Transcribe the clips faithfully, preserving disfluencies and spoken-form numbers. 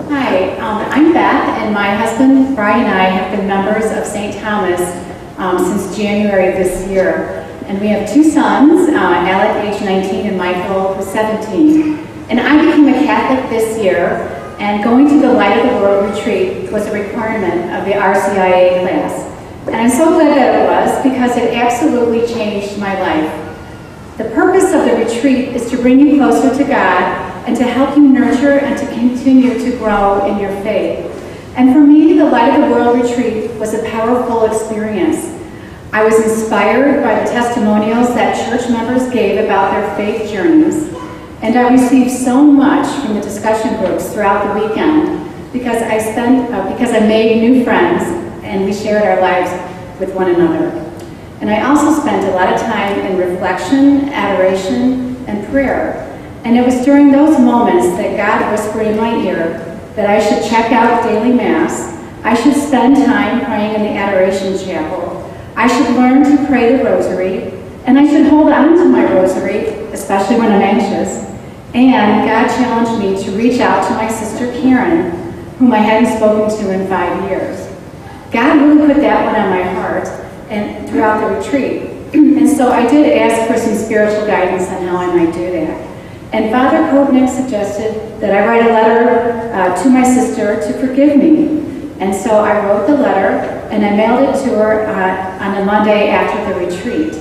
Hi, um, I'm Beth, and my husband Brian and I have been members of Saint Thomas um, since January of this year. And we have two sons, uh, Alec, age nineteen, and Michael, who's seventeen. And I became a Catholic this year, and going to the Light of the World retreat was a requirement of the R C I A class. And I'm so glad that it was, because it absolutely changed my life. The purpose of the retreat is to bring you closer to God and to help you nurture and to continue to grow in your faith. And for me, the Light of the World retreat was a powerful experience. I was inspired by the testimonials that church members gave about their faith journeys, and I received so much from the discussion groups throughout the weekend because I spent, uh, because I made new friends and we shared our lives with one another. And I also spent a lot of time in reflection, adoration, and prayer. And it was during those moments that God whispered in my ear that I should check out daily Mass, I should spend time praying in the Adoration Chapel, I should learn to pray the Rosary, and I should hold on to my Rosary, especially when I'm anxious. And God challenged me to reach out to my sister Karen, whom I hadn't spoken to in five years. God really put that one on my heart and throughout the retreat. And so I did ask for some spiritual guidance on how I might do that. And Father Kovnik suggested that I write a letter uh, to my sister to forgive me. And so I wrote the letter, and I mailed it to her uh, on the Monday after the retreat.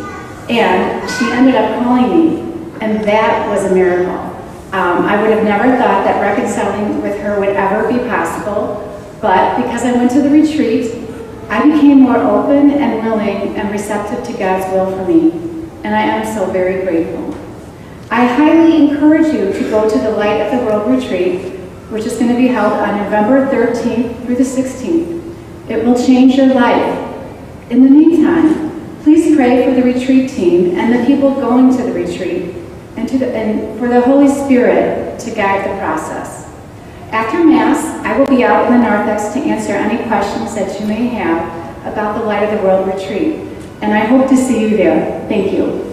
And she ended up calling me, and that was a miracle. Um, I would have never thought that reconciling with her would ever be possible, but because I went to the retreat, I became more open and willing and receptive to God's will for me. And I am so very grateful. I highly encourage you to go to the Light of the World retreat, which is going to be held on November thirteenth through the sixteenth. It will change your life. In the meantime, please pray for the retreat team and the people going to the retreat, and, to the, and for the Holy Spirit to guide the process. After Mass, I will be out in the narthex to answer any questions that you may have about the Light of the World retreat, and I hope to see you there. Thank you.